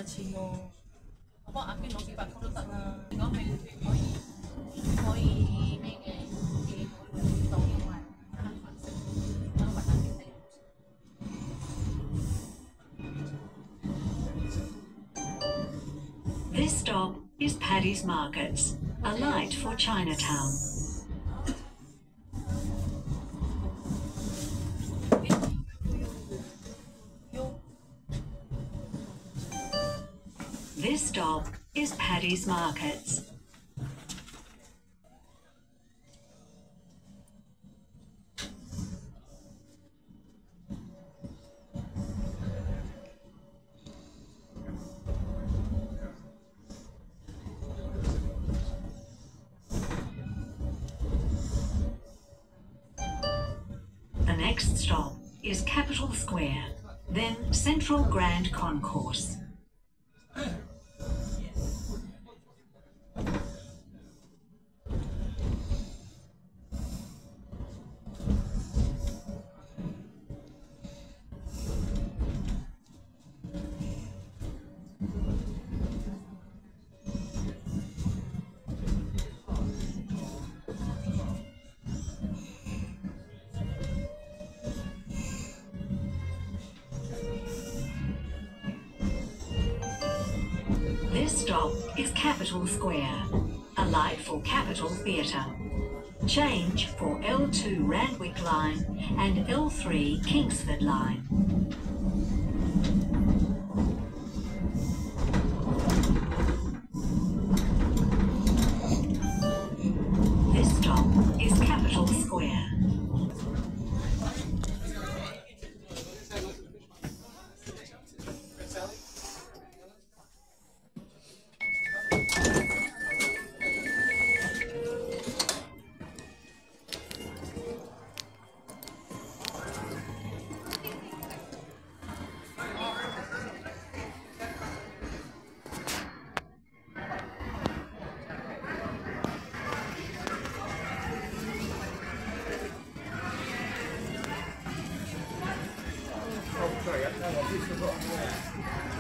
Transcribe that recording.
錢喎。我幫阿娟攞幾百級都得啦。如果係可以咩嘅，寄到因為黑白色，等雲南景地。 This stop is Paddy's Markets, a light for Chinatown. This stop is Paddy's Markets. The next stop is Capitol Square, then Central Grand Concourse. This stop is Capitol Square, a light for Capitol Theatre. Change for L2 Randwick Line and L3 Kingsford Line. This stop is Capitol Square. Oh, sorry, I can't.